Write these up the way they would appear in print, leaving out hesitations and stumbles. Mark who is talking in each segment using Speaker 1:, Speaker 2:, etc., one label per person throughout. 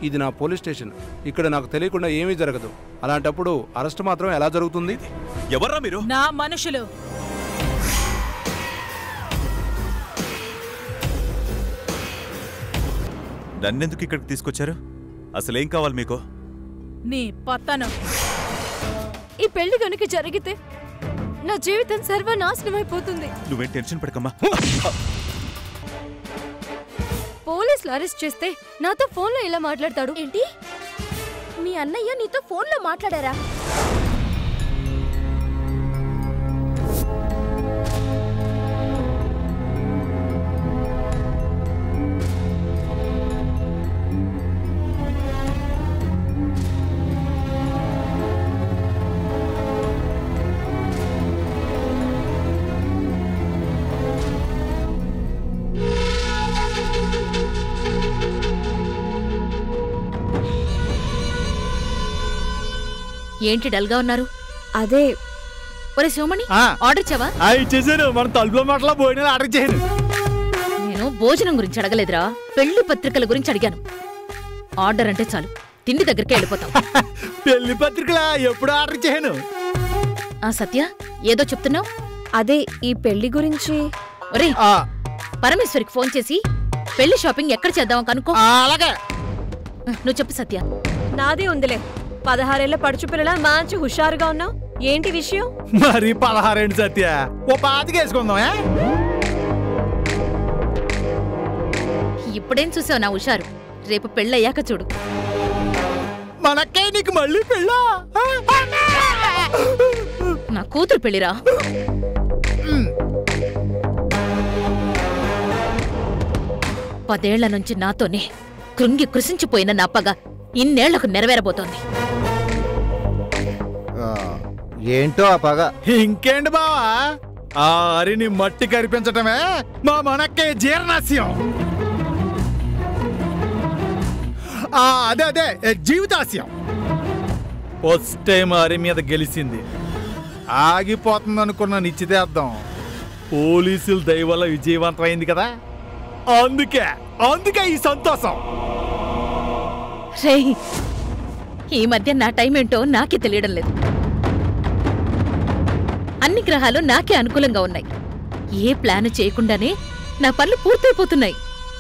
Speaker 1: ఇది నా police station. ఇక్కడ నాకు తెలియకుండా ఏమీ జరగదు. అలాంటప్పుడు అరెస్ట్ మాత్రం ఎలా జరుగుతుంది?
Speaker 2: ఎవర్రా మీరు?
Speaker 3: నా మనుషులు.
Speaker 2: నన్నెందుకు ఇక్కడికి తీసుకొచ్చారు? అసలేం కావాలి మీకు?
Speaker 3: నీ పతనం.
Speaker 4: ఈ పెళ్లి గనుక జరిగితే నా జీవితం సర్వనాశనం అయిపోతుంది.
Speaker 2: నువ్వేం టెన్షన్ పడకమ్మా.
Speaker 4: పోలీసులు అరెస్ట్ చేస్తే నాతో ఫోన్లో ఇలా మాట్లాడతాడు
Speaker 5: ఏంటి? మీ అన్నయ్య నీతో ఫోన్లో మాట్లాడారా?
Speaker 4: ఏంటి డల్గా ఉన్నారు?
Speaker 5: అదే
Speaker 4: ఒరే శివమణి, ఆర్డర్ ఇచ్చావా?
Speaker 6: ఇచ్చేసాను. మన తలుపులో మాటలా భోజనాలు ఆర్డర్ చేయను.
Speaker 4: నేను భోజనం గురించి అడగలేదురా, పెళ్లి పత్రికల గురించి అడిగాను. ఆర్డర్ అంటే చాలు, తిండి దగ్గరికి వెళ్ళిపోతాం.
Speaker 6: పెళ్లి పత్రికలా ఎప్పుడు ఆర్డర్ చేయను.
Speaker 4: ఆ సత్య, ఏదో చెప్తున్నావు?
Speaker 5: అదే ఈ పెళ్లి గురించి.
Speaker 4: ఒరే, పరమేశ్వరికి ఫోన్ చేసి పెళ్లి షాపింగ్ ఎక్కడ చేద్దాం కనుక్కో.
Speaker 6: అలాగే.
Speaker 4: నువ్వు చెప్పు సత్య.
Speaker 5: నాదే ఉందిలే. 16 ఏళ్ల పడుచు పిల్లల మంచి హుషారుగా ఉన్నావు. ఏంటి విషయం?
Speaker 6: మరి 16 ఏంటి సత్య? ఓ 25 వేసుకుందాం.
Speaker 4: ఇప్పుడేం చూసావు నా హుషారు? రేపు పెళ్ళయ్యాక చూడు.
Speaker 6: మనకే నీకు మళ్ళీ పెళ్ళా?
Speaker 4: నా కూతురు పెళ్లిరా. పదేళ్ల నుంచి నాతోనే కృంగి కృషించిపోయిన నా పగ ఇన్నేళ్లకు నెరవేరబోతోంది.
Speaker 7: ఏంటో ఆ పగ?
Speaker 6: ఇంకేంటి బావా, ఆ అరిని మట్టి కరిపించటమే మా మనకే జీర్ణాశయం. అదే జీవితాశయం. ఫస్ట్ టైం అరి మీద గెలిచింది. ఆగిపోతుంది అనుకున్న నిశ్చితార్థం పోలీసుల దయ వల్ల విజయవంతమైంది కదా. అందుకే ఈ సంతోషం.
Speaker 4: రేయ్, ఈ మధ్య నా టైం ఏంటో నాకే తెలియడం లేదు. అన్ని గ్రహాలు నాకే అనుకూలంగా ఉన్నాయి. ఏ ప్లాన్ చేయకుండానే నా పనులు పూర్తయిపోతున్నాయి.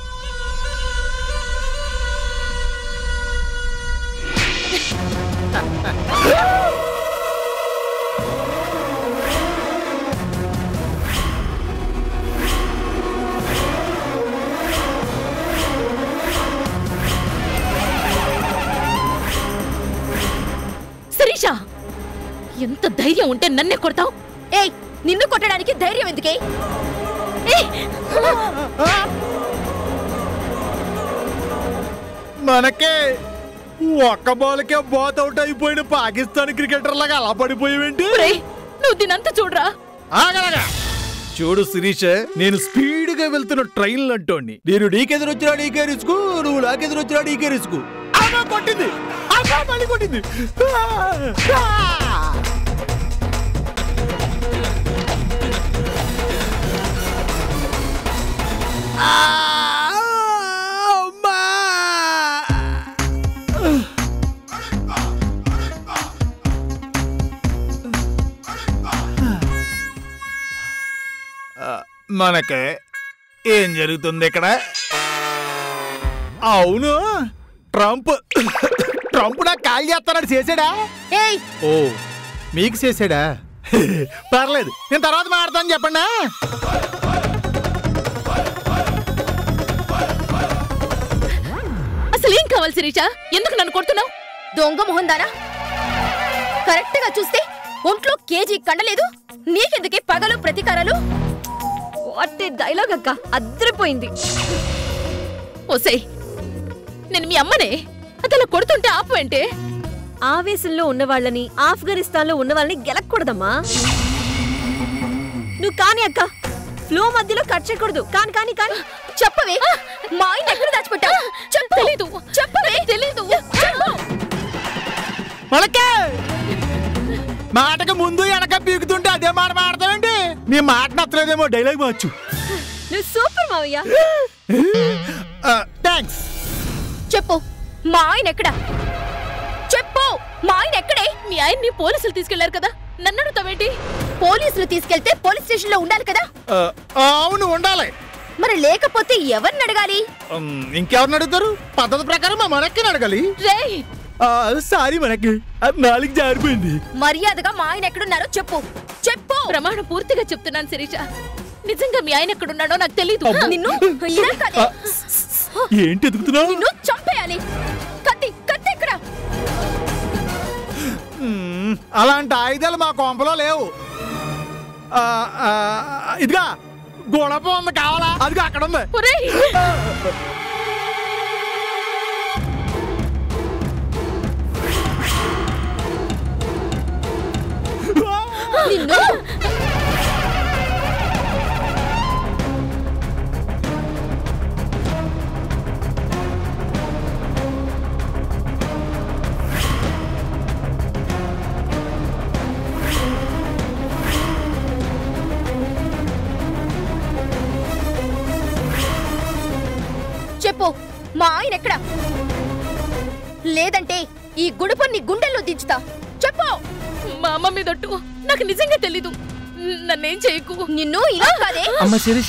Speaker 4: శిరీష, ఎంత ధైర్యం ఉంటే నన్నే కొడతావు?
Speaker 5: ఏయ్, నిన్ను కొట్టడానికి ధైర్యం ఎందుకే?
Speaker 6: మనకే ఒక్క బాల్కే బాత్ అవుట్ అయిపోయిన పాకిస్తాన్ క్రికెటర్ లాగా అలా పడిపోయావేంటి?
Speaker 4: నువ్వు దీనంతా చూడరా.
Speaker 6: చూడు శిరీష్, నేను స్పీడ్ గా వెళ్తున్న ట్రైన్ అంటోండి. నేను నీకెదురొచ్చినా నీకే రిస్కు, నువ్వు నాకెదురొచ్చినా నీకే రిస్కు. కొట్టింది, మళ్ళీ కొట్టింది. మనకే ఏం జరుగుతుంది ఇక్కడ? అవును, ట్రంప్ నాకు కాల్ చేస్తానని చేసాడా? ఓ, మీకు చేసాడా? పర్లేదు, నేను తర్వాత మాట్లాడతాను. చెప్పండి.
Speaker 4: అసలు ఏం కావాలి శిరీష? ఎందుకు నన్ను కొడుతున్నావు?
Speaker 5: దొంగ మొహందానా, కరెక్ట్ గా చూస్తే ఒంట్లో కేజీ కండలేదు. నీకెందుకే పగలు ప్రతీకారాలు? వాటి డైలాగ్ అక్క అద్రిపోయింది.
Speaker 4: ఓసే, నేను మీ అమ్మనే. అదలా కొడుతుంటే ఆపు అంటే?
Speaker 5: ఆవేశంలో ఉన్నవాళ్ళని, ఆఫ్ఘనిస్తాన్ లో ఉన్న వాళ్ళని గెలకూడదమ్మా. నువ్వు కాని అక్క, ఫ్లో మధ్యలో కట్ చేయకూడదు. కాని చెప్పవే, మా ఆయన ఎక్కడ దాచిపెట్టావు?
Speaker 4: తెలీదు.
Speaker 5: చెప్పవే. తెలీదు.
Speaker 6: మనకే మాటకు ముందు వెనక పీకుతుంటే అదే మాట మాడతావేంటి? నీ మాట నచ్చలేదేమో, డైలాగ్ మార్చు.
Speaker 5: నువ్వు సూపర్ మావయ్య.
Speaker 6: థ్యాంక్స్.
Speaker 5: చెప్పు, మా ఆయన ఎక్కడా? చెప్పు, మా ఆయన ఎక్కడే?
Speaker 4: మీ ఆయన్ని పోలీసులు తీసుకెళ్లారు కదా, నన్ను అడుగుతావేంటి?
Speaker 5: పోలీసులు తీసుకెళ్తే పోలీస్ స్టేషన్ లో ఉండాలి కదా.
Speaker 6: అవును, ఉండాలి.
Speaker 5: మరి లేకపోతే ఎవరిని అడగాలి?
Speaker 6: ఇంకెవరిని అడుగుతారు? పద్ధతి ప్రకారం మా మనక్కిని అడగాలి.
Speaker 4: రేయ్,
Speaker 6: సారీ, మనకి నాలుగు జారిపోయింది.
Speaker 5: మర్యాదగా మా ఆయన ఎక్కడున్నారో చెప్పు. చెప్పు.
Speaker 4: ప్రమాణం పూర్తిగా చెప్తున్నాను శిరీష, నిజంగా మీ ఆయన ఎక్కడున్నాడో నాకు తెలీదు.
Speaker 5: నిన్ను ఇలా కాదే.
Speaker 6: ఏంటి ఎదుగుతున్నావు?
Speaker 5: నిన్ను చంపేయాలి. కత్తి కత్తి ఎక్కడ?
Speaker 6: అలాంటి ఆయుధాలు మా కొంపలో లేవు. ఇదిగా గొడవ ఉంది, కావాలా? అదిగా అక్కడ ఉంది.
Speaker 4: ఒరేయ్,
Speaker 5: నిన్ను చెప్పు, మా ఆయన ఎక్కడ? లేదంటే ఈ గుడుపన్ని గుండెల్లో దించుతా. చెప్పు.
Speaker 4: మా అమ్మ మీదొట్టు, నాకు నిజంగా తెలీదు. నన్నేం చేయకు.
Speaker 5: నిన్ను ఇలా కాదే.
Speaker 7: అమ్మ శిరీష,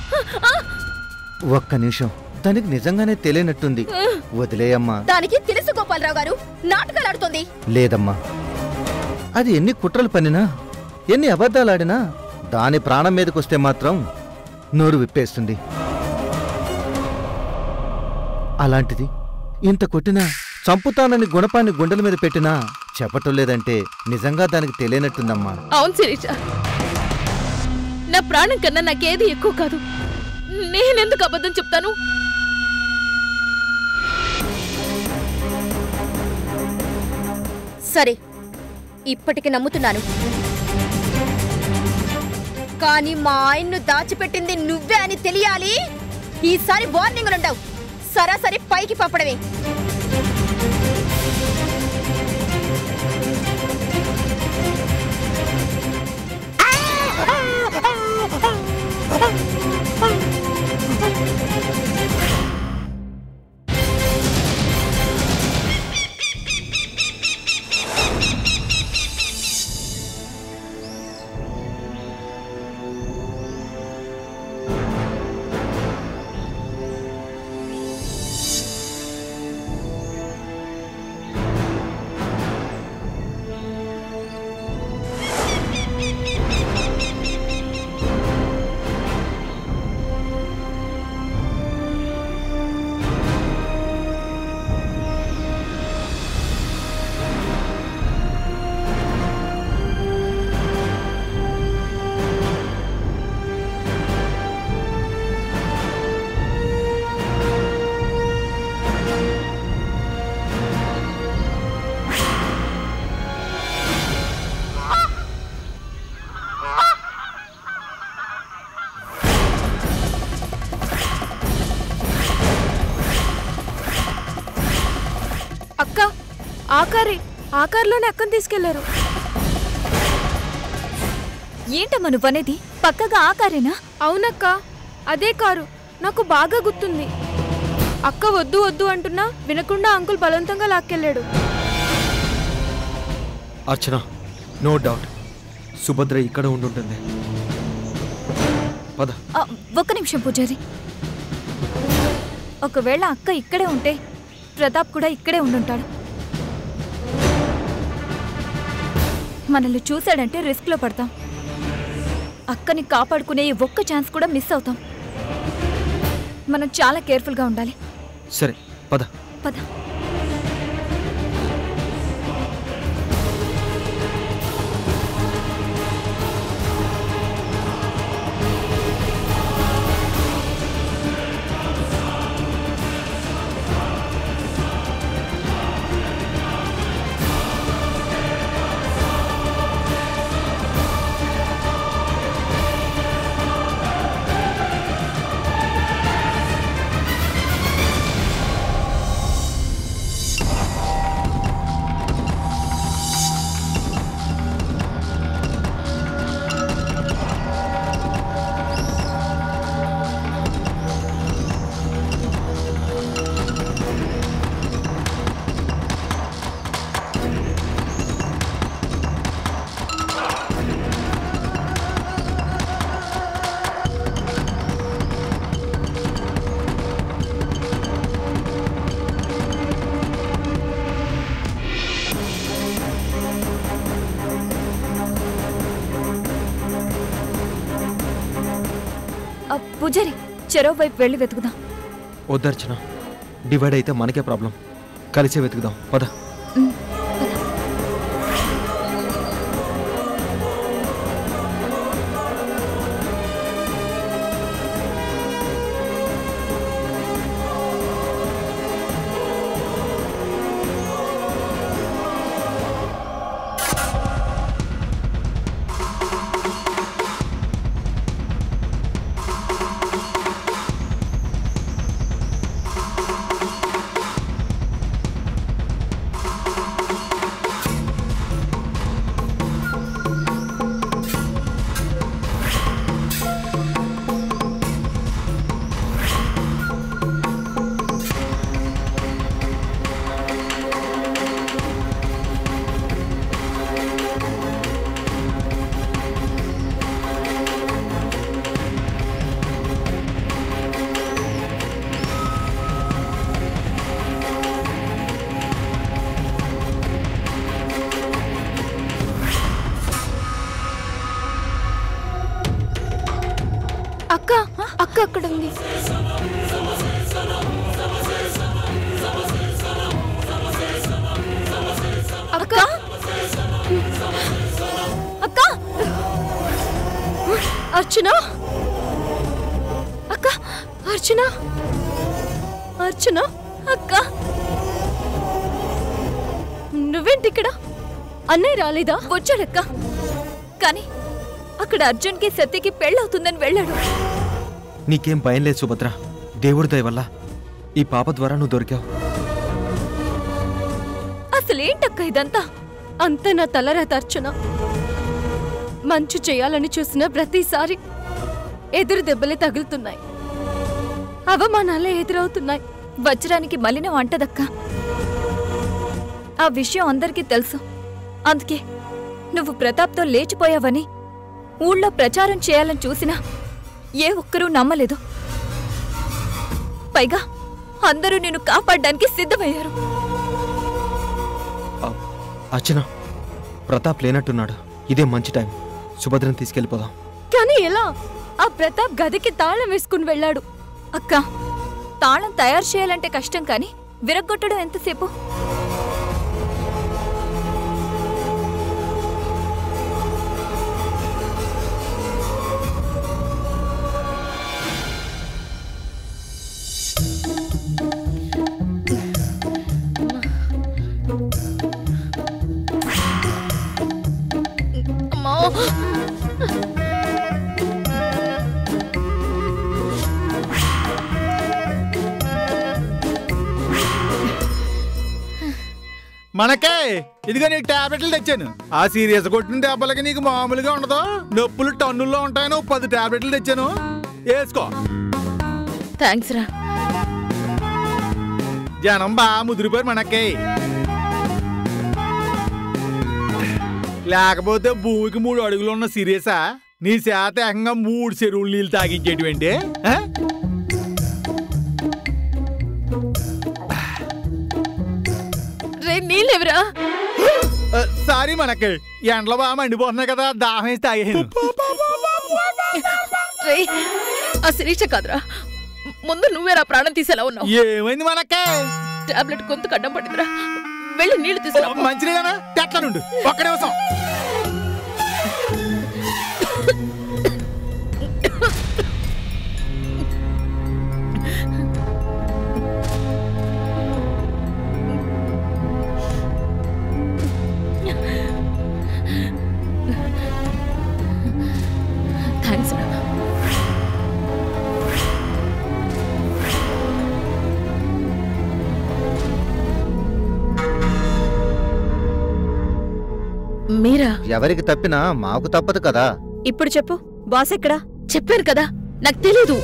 Speaker 7: ఒక్క నిమిషం. తనకి నిజంగానే తెలియనట్టుంది. వదిలేయమ్మా.
Speaker 5: దానికి తెలుసు గోపాలరావు గారు, నాటకాలు ఆడుతోంది.
Speaker 7: లేదమ్మా, అది ఎన్ని కుట్రలు పన్నినా, ఎన్ని అబద్ధాలాడినా దాని ప్రాణం మీదకొస్తే మాత్రం నోరు విప్పేస్తుంది. అలాంటిది ఇంత కొట్టినా, చంపుతానని గుణపాన్ని గుండెల మీద పెట్టినా చెప్పటం లేదంటే నిజంగా దానికి తెలియనట్టుందమ్మా.
Speaker 4: అవును శిరీష, నా ప్రాణం కన్నా నాకేది ఎక్కువ కాదు. నేనెందుకు అబద్ధం చెప్తాను?
Speaker 5: సరే, ఇప్పటికి నమ్ముతున్నాను. కానీ మా ఆయన్ను దాచిపెట్టింది నువ్వే అని తెలియాలి. ఈసారి వార్నింగ్ ఉండవు, సరాసరి పైకి పంపడమే.
Speaker 8: అక్క, ఆకారులోనే అక్కని తీసుకెళ్లారు.
Speaker 5: ఏంటమ్మా నువ్వనేది? పక్కగా ఆకారేనా?
Speaker 8: అవునక్క, అదే కారు. నాకు బాగా గుర్తుంది. అక్క వద్దు వద్దు అంటున్నా వినకుండా అంకుల్ బలవంతంగా లాక్కెళ్ళాడు.
Speaker 9: అర్చన, నో డౌట్ సుభద్ర ఇక్కడ ఉండుంటుంది. పద.
Speaker 5: ఒక్క నిమిషం పూజారి. ఒకవేళ అక్క ఇక్కడే ఉంటే ప్రతాప్ కూడా ఇక్కడే ఉండుంటాడు. మనల్ని చూశాడంటే రిస్క్లో పడతాం. అక్కని కాపాడుకునే ఈ ఒక్క ఛాన్స్ కూడా మిస్ అవుతాం. మనం చాలా కేర్ఫుల్గా ఉండాలి.
Speaker 9: సరే, పద.
Speaker 5: పద. పూజారి చెరో వైపు వెళ్ళి వెతుకుదాం.
Speaker 9: వద్దర్చన, డివైడ్ అయితే మనకే ప్రాబ్లం. కలిసే వెతుకుదాం, పద.
Speaker 8: అక్క అక్క అక్కడ ఉంది.
Speaker 5: అక్క అక్క
Speaker 8: అర్చన అక్క అర్చన అర్చన అక్క నువ్వేంటి ఇక్కడ? అన్నయ్య రాలేదా?
Speaker 5: వచ్చాడక్క. కానీ అక్కడ అర్జున్కి సత్యకి పెళ్ళవుతుందని వెళ్ళాడు.
Speaker 9: నీకేం భయం లేదు సుభద్ర, దేవుడి దయ వల్ల ఈ పాప ద్వారా నువ్వు దొరికావు.
Speaker 5: అసలేంటక్క ఇదంతా?
Speaker 8: అంత నా తలరాత అర్చన. మంచు చేయాలని చూసిన ప్రతిసారి ఎదురు దెబ్బలే తగులుతున్నాయి, అవమానాలే ఎదురవుతున్నాయి.
Speaker 5: వజ్రానికి మలినం అంటదక్క. ఆ విషయం అందరికీ తెలుసు. అందుకే నువ్వు ప్రతాప్తో లేచిపోయావని ఊళ్ళో ప్రచారం చేయాలని చూసినా ఏ ఒక్కరూ నమ్మలేదు. పైగా అందరూ నిన్ను కాపాడడానికి సిద్ధమయ్యారు.
Speaker 9: అర్చన, ప్రతాప్ లేనట్టున్నాడు. ఇదే మంచి టైం. సుభద్రని తీసుకెళ్ళిపోదాం.
Speaker 8: కానీ ఎలా? ఆ ప్రతాప్ గదికి తాళం వేసుకుని వెళ్ళాడు.
Speaker 5: అక్క, తాళం తయారు చేయాలంటే కష్టం, కానీ విరగ్గొట్టడం ఎంతసేపు?
Speaker 6: మనకే ఇదిగో నీకు టాబ్లెట్లు తెచ్చాను. ఆ సీరియస్ కొట్టిన దెబ్బలకి నీకు మామూలుగా ఉండదు, నొప్పులు టన్నుల్లో ఉంటాయని 10 టాబ్లెట్లు తెచ్చాను, వేసుకో.
Speaker 4: థ్యాంక్స్ రా.
Speaker 6: జనం బాగా ముదిరిపోయారు మనకే. లేకపోతే భూమికి 3 అడుగులు ఉన్న సీరియసా నీ చేత ఏకంగా 3 చెరువులు నీళ్ళు తాగించేటువంటి.
Speaker 4: నీళ్ళెవరా?
Speaker 6: సారీ మనకి ఎండలో బాగా మండిపోతున్నాయి కదా, దాహం వేసి తాగేను.
Speaker 4: ఆ శిరీష కాదురా, ముందు నువ్వేరా ప్రాణం తీసేలా ఉన్నావు.
Speaker 6: ఏమైంది మనకే?
Speaker 4: టాబ్లెట్ గొంతు కడ్డం పడిందిరా, వెళ్ళి నీళ్లు తీసుకురా.
Speaker 6: మంచిదేనా? తెట్లనుండు ఒక్క నిమిషం.
Speaker 4: థ్యాంక్స్ రా. మీరా?
Speaker 7: ఎవరికి తప్పినా మాకు తప్పదు కదా.
Speaker 8: ఇప్పుడు చెప్పు, బాస్ ఎక్కడా?
Speaker 4: చెప్పాను కదా, నాకు తెలీదు.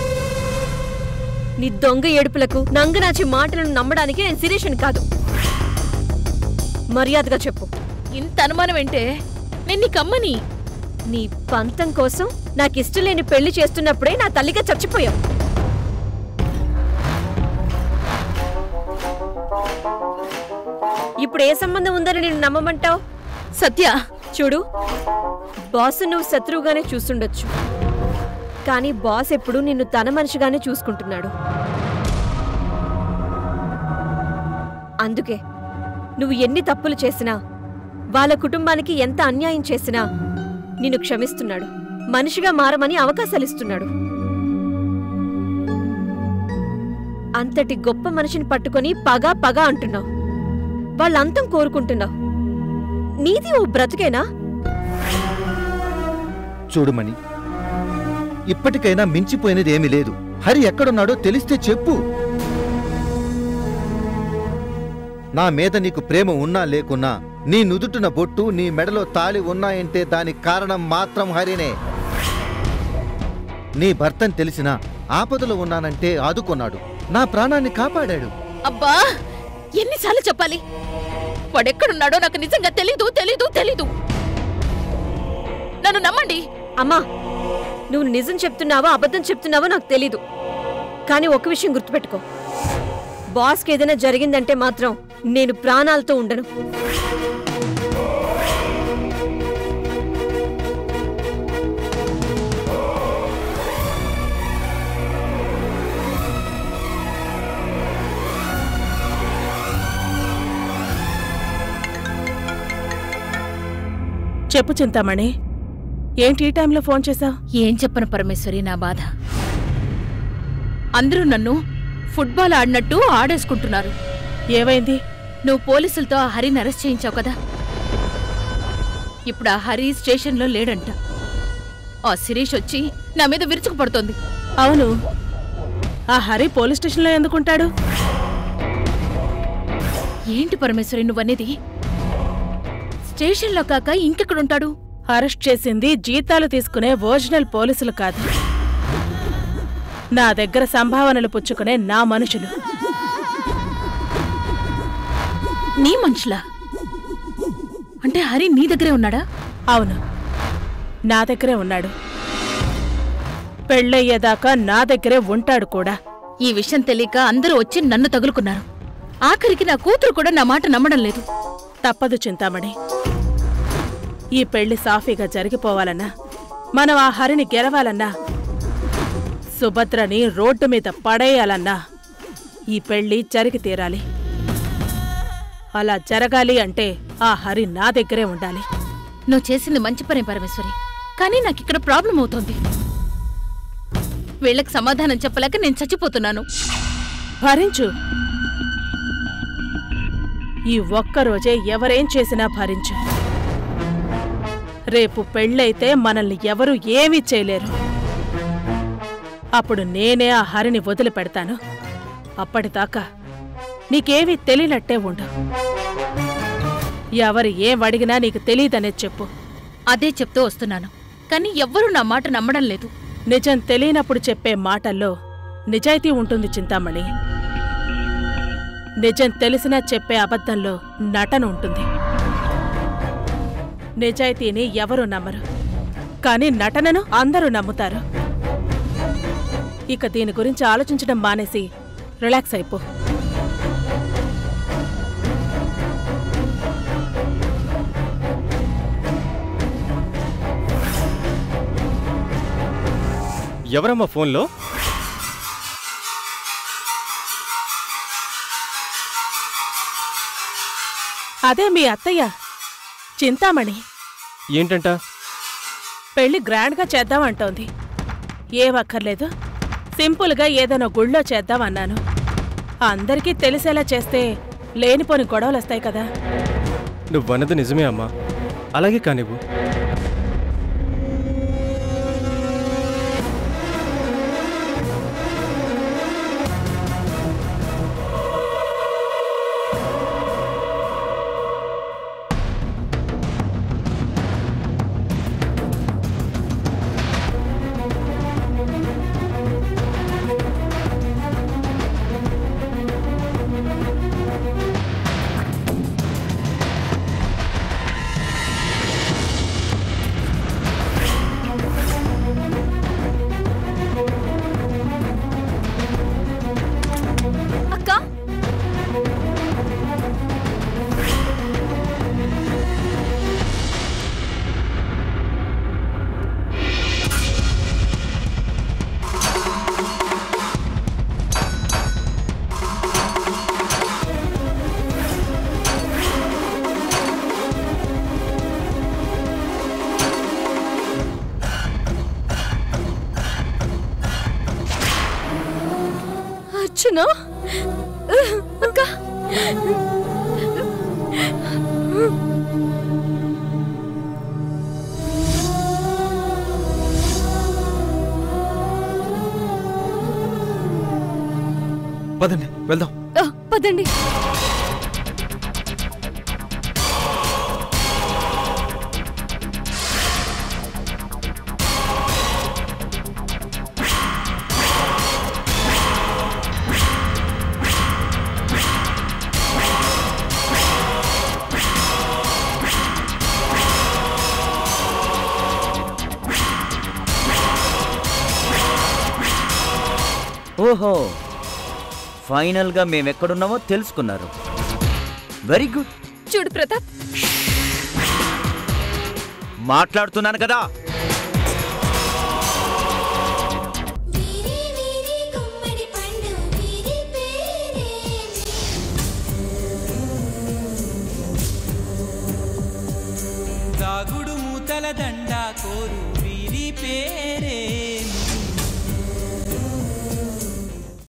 Speaker 8: నీ దొంగ ఏడుపులకు నంగనాచి మాటలను నమ్మడానికి నేను శిరీషుని కాదు. మర్యాదగా చెప్పు.
Speaker 4: ఇంత అనుమానం ఏంటే? నేను నీ కమ్మని.
Speaker 8: నీ పంతం కోసం నాకిష్టం లేని పెళ్లి చేస్తున్నప్పుడే నా తల్లిగా చచ్చిపోయావు. ఇప్పుడు ఏ సంబంధం ఉందని నేను నమ్మమంటావు?
Speaker 4: సత్య,
Speaker 8: చూడు, బాస్ నువ్వు శత్రువుగానే చూస్తుండొచ్చు,
Speaker 5: కానీ బాస్ ఎప్పుడు నిన్ను తన మనిషిగానే చూసుకుంటున్నాడు. అందుకే నువ్వు ఎన్ని తప్పులు చేసినా, వాళ్ళ కుటుంబానికి ఎంత అన్యాయం చేసినా నిన్ను క్షమిస్తున్నాడు. మనిషిగా మారమని అవకాశాలిస్తున్నాడు. అంతటి గొప్ప మనిషిని పట్టుకొని పగా పగా అంటున్నావు. వాళ్ళంతం కోరుకుంటున్నావు. నీది ఓ బ్రతుకేనా?
Speaker 7: చూడుమణి, ఇప్పటికైనా మించిపోయినది ఏమీ లేదు. హరి ఎక్కడున్నాడో తెలిస్తే చెప్పు. నా మీద నీకు ప్రేమ ఉన్నా లేకున్నా, నీ నుదుటున బొట్టు, నీ మెడలో తాళి ఉన్నాయంటే దానికి కారణం మాత్రం హరినే. నీ భర్తని తెలిసినా ఆపదలో ఉన్నానంటే ఆదుకున్నాడు, నా ప్రాణాన్ని కాపాడాడు.
Speaker 4: అబ్బా, ఎన్నిసార్లు చెప్పాలి? వాడెక్కడున్నాడో నాకు నిజంగా తెలీదు. నన్ను నమ్మండి.
Speaker 5: అమ్మా, నువ్వు నిజం చెప్తున్నావో అబద్ధం చెప్తున్నావో నాకు తెలీదు. కానీ ఒక విషయం గుర్తుపెట్టుకో, బాస్కి ఏదైనా జరిగిందంటే మాత్రం నేను ప్రాణాలతో ఉండను.
Speaker 3: చెప్పు చింతామణి, ఏంటి ఈ టైంలో ఫోన్ చేశావు?
Speaker 4: ఏం చెప్పను పరమేశ్వరి, నా బాధ. అందరూ నన్ను ఫుట్బాల్ ఆడినట్టు ఆడేసుకుంటున్నారు.
Speaker 3: ఏమైంది?
Speaker 4: నువ్వు పోలీసులతో ఆ హరిని అరెస్ట్ చేయించావు కదా, ఇప్పుడు ఆ హరి స్టేషన్లో లేడంట. ఆ శిరీష్ వచ్చి నా మీద విరుచుకుపడుతోంది.
Speaker 3: అవును, ఆ హరి పోలీస్ స్టేషన్లో ఎందుకుంటాడు?
Speaker 4: ఏంటి పరమేశ్వరి నువ్వనేది? స్టేషన్లో కాక ఇంకెక్కడుంటాడు?
Speaker 3: అరెస్ట్ చేసింది జీతాలు తీసుకునే ఒరిజినల్ పోలీసులు కాదు, నా దగ్గర సంభావనలు పుచ్చుకునే నా మనుషులు.
Speaker 4: నీ మనుషులా? అంటే హరి నీ దగ్గరే ఉన్నాడా?
Speaker 3: అవును, నా దగ్గరే ఉన్నాడు. పెళ్ళయ్యేదాకా నా దగ్గరే ఉంటాడు కూడా.
Speaker 4: ఈ విషయం తెలియక అందరూ వచ్చి నన్ను తగులుకున్నారు. ఆఖరికి నా కూతురు కూడా నా మాట నమ్మడం లేదు.
Speaker 3: తప్పదు చింతామణి, ఈ పెళ్లి సాఫీగా జరిగిపోవాలన్నా, మనం ఆ హరిని గెలవాలన్నా, సుభద్రని రోడ్డు మీద పడేయాలన్నా ఈ పెళ్లి జరిగి తీరాలి. అలా జరగాలి అంటే ఆ హరి నా దగ్గరే ఉండాలి.
Speaker 4: నువ్వు చేసింది మంచి పనే పరమేశ్వరి, కానీ నాకిక్కడ ప్రాబ్లం అవుతోంది. వీళ్ళకి సమాధానం చెప్పలేక నేను చచ్చిపోతున్నాను.
Speaker 3: భరించు, ఈ ఒక్కరోజే ఎవరేం చేసినా భరించు. రేపు పెళ్ళైతే మనల్ని ఎవరూ ఏమీ చేయలేరు. అప్పుడు నేనే ఆ హరిని వదిలిపెడతాను. అప్పటిదాకా నీకేమీ తెలియనట్టే ఉండు. ఎవరు ఏం అడిగినా నీకు తెలీదనేది చెప్పు.
Speaker 4: అదే చెప్తూ వస్తున్నాను, కానీ ఎవ్వరూ నా మాట నమ్మడం లేదు.
Speaker 3: నిజం తెలియనప్పుడు చెప్పే మాటల్లో నిజాయితీ ఉంటుంది చింతామణి. నిజం తెలిసినా చెప్పే అబద్ధంలో నటన ఉంటుంది. నిజాయితీని ఎవరూ నమ్మరు, కానీ నటనను అందరూ నమ్ముతారు. ఇక దీని గురించి ఆలోచించడం మానేసి రిలాక్స్ అయిపో.
Speaker 9: ఎవరమ్మా ఫోన్లో?
Speaker 3: అదే మీ అత్తయ్య చింతామణి.
Speaker 9: ఏంటంట?
Speaker 3: పెళ్లి గ్రాండ్గా చేద్దామంటోంది. ఏమక్కర్లేదు, సింపుల్గా ఏదైనా గుళ్ళో చేద్దామన్నాను. అందరికీ తెలిసేలా చేస్తే లేనిపోని గొడవలొస్తాయి కదా.
Speaker 9: నువ్వన్నది నిజమే అమ్మా, అలాగే కానివ్వు.
Speaker 8: అవునా అక్క?
Speaker 9: పదండి వెళ్దాం.
Speaker 8: పదండి.
Speaker 10: ఓహో, ఫైనల్గా మేమెక్కడున్నామో తెలుసుకున్నారు. Very good.
Speaker 8: చూడు ప్రతాప్,
Speaker 10: మాట్లాడుతున్నాను కదా.
Speaker 11: దాగుడు మూతల దండ కోరు వీరి పేరే